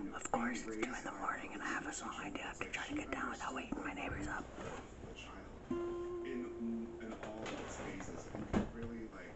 Of course, it's 2 in the morning and I have a song I do have to try to get down without waking my neighbors up. A child in all its phases and could really like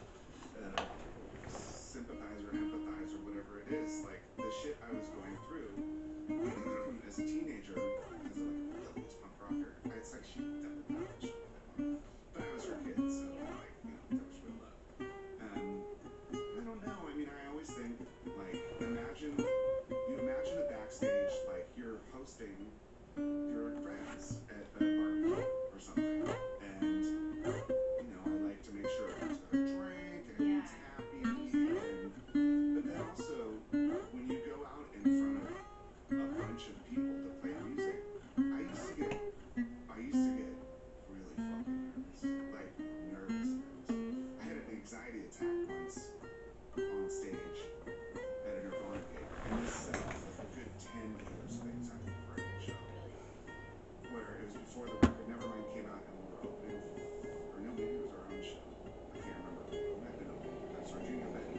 sympathize or empathize or whatever it is. Like the shit I was going through as a teenager, as a rebellious punk rocker. It's like she definitely not the show with my mom, but I was her kid, so like there was real love. I don't know. I mean, I always think like imagine a backstage like you're hosting your friends at a barbecue or something, and I like to make sure everyone's got a drink and everyone's happy, but then also when you go out in front of a bunch of people to play music, I used to get really fucking nervous, like nervous. I had an anxiety attack once on stage at a Nirvana gig, and this is like a good 10 years things I for a show, where it was before the record Nevermind came out and we were opening, or no, maybe it was our own show. I can't remember. It might have been opening. That's our junior band.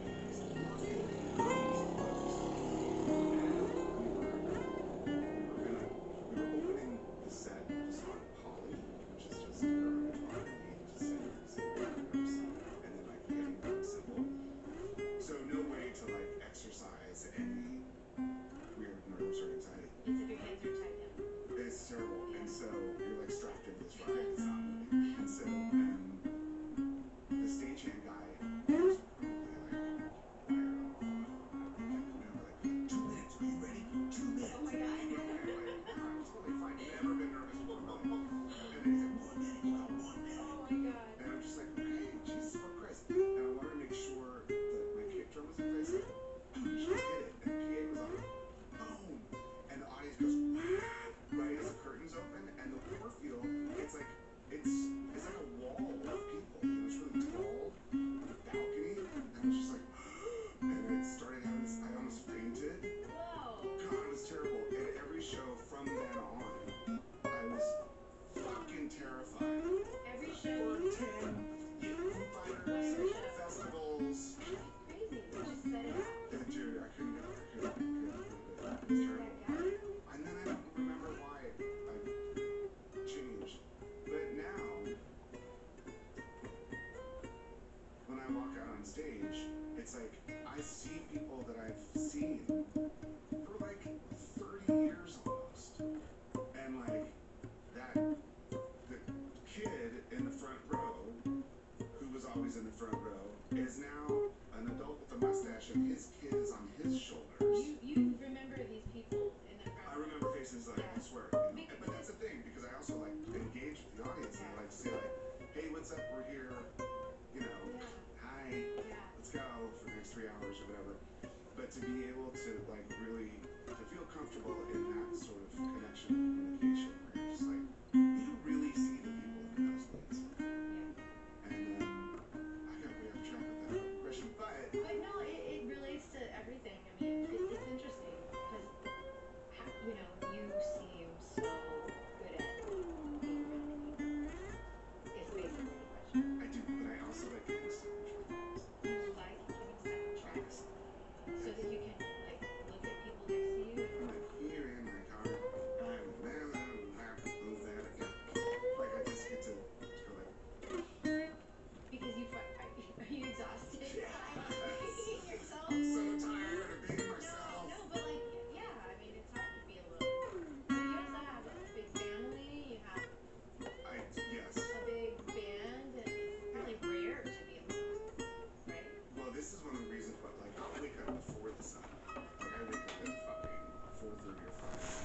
We were opening the set with the song Polly, which is just a guitar to sing nerves, and then like getting really simple. So no way to like exercise any weird nerves or anxiety. It's if your hands are tied down. It's terrible, and so you're like strapped into this ride. It's not moving, and so the stagehand guy was probably like, I don't know, like 2 minutes. Are you ready? 2 minutes. Oh my God. I'm totally fine. Never been nervous before. And then he's like, 1 minute. You got 1 minute. Oh my God. And I'm just like, okay, Jesus Christ. And I wanted to make sure that my kick drum was in place. Like, you should hit it. And PA was on. Boom. And the audience goes, right as the curtains open. And the Warfield, it's like a wall of people. It's really tall, with a balcony. And I was just like, and it started out, I almost fainted. Whoa. God, it was terrible. And every show from then on, I was fucking terrified. Every show. Or 10 fighters, festivals. Crazy. Just set it out. Dude, I couldn't do it. It was terrible. And then I don't remember why I changed. But now, when I walk out on stage, it's like I see people that I've seen for like 30 years almost. And like the kid in the front row, who was always in the front row, is now an adult with a mustache and his kid is on his shoulders. You remember these people in the front. I remember faces like, I swear. But that's the thing, because I also like engage with the audience and I like to say like, hey, what's up, we're here, hi, let's go for the next 3 hours or whatever. But to be able to like really, to feel comfortable in that sort of connection